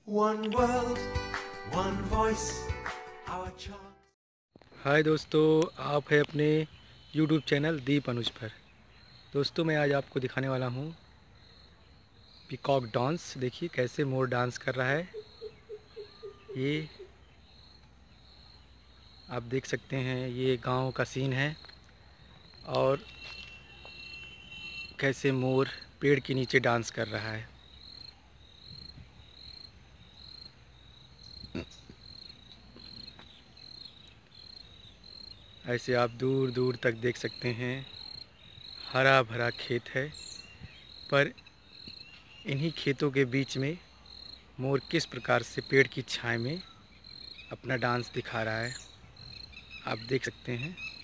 One world, one voice, our chant. हाय दोस्तों, आप है अपने YouTube चैनल दीप अनुज पर। दोस्तों मैं आज आपको दिखाने वाला हूँ पीकॉक डांस। देखिए कैसे मोर डांस कर रहा है। ये आप देख सकते हैं, ये गांव का सीन है और कैसे मोर पेड़ के नीचे डांस कर रहा है। ऐसे आप दूर दूर तक देख सकते हैं, हरा भरा खेत है, पर इन्हीं खेतों के बीच में मोर किस प्रकार से पेड़ की छाया में अपना डांस दिखा रहा है, आप देख सकते हैं।